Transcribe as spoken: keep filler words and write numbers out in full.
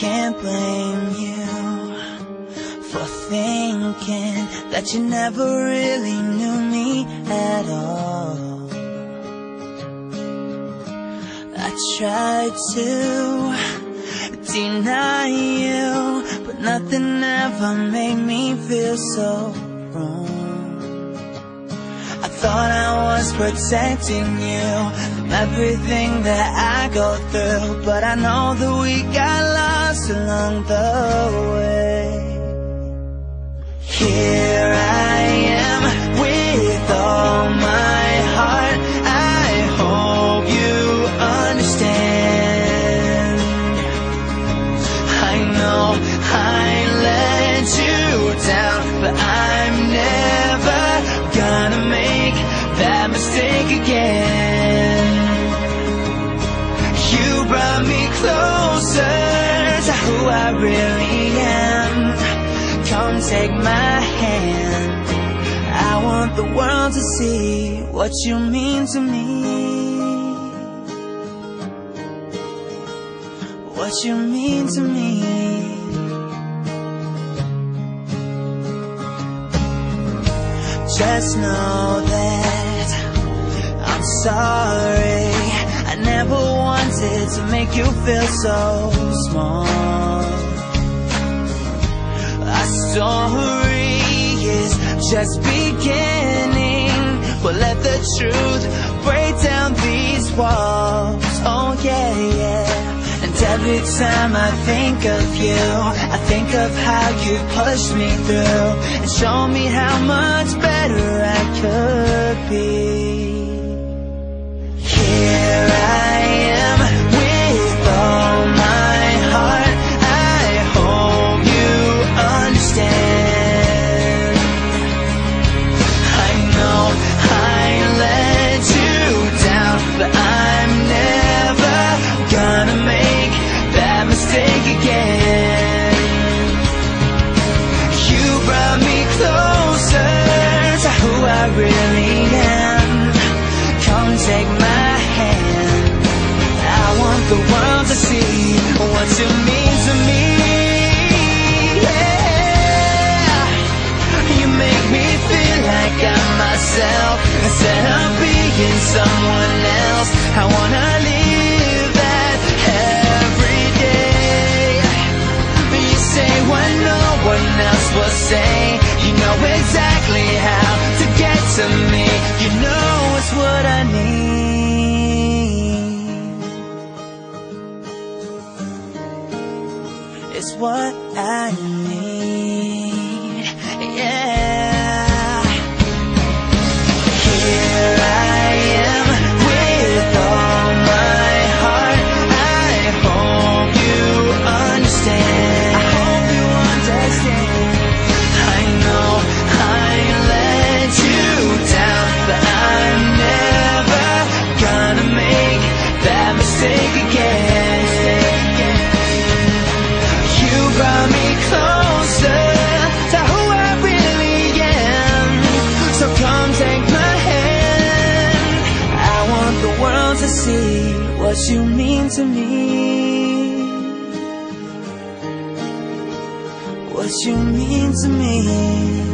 can't blame you for thinking that you never really knew me at all. I tried to deny you, but nothing ever made me feel so wrong. I thought I was protecting you from everything that I go through, but I know that we got lost along the way. Here I am with all my heart. I hope you understand. I know I let you down, but I'm never gonna make that mistake again. You brought me closer to who I really am. Come take my hand. I want the world to see what you mean to me. What you mean to me. Just know that I'm sorry. I never wanted to make you feel so small. Our story is just beginning, but let the truth break down these walls. Oh yeah, yeah. And every time I think of you, I think of how you pushed me through and showed me how much better I could be. Here I am with all my heart. I hope you understand. I know I let you down, but I'm never gonna make that mistake again. You brought me closer to who I really am. Come take my hand. I want the world to see what you mean to me. Yeah, you make me feel like I'm myself instead of being someone else. I wanna live that every day. You say what no one else will say. You know exactly how to get to me. You know it's what I need. It's what I need. Yeah. Here I am with all my heart. I hope you understand. I hope you understand. I know I let you down, but I'm never gonna make that mistake again. You brought me closer to who I really am. So come take my hand. I want the world to see what you mean to me. What you mean to me.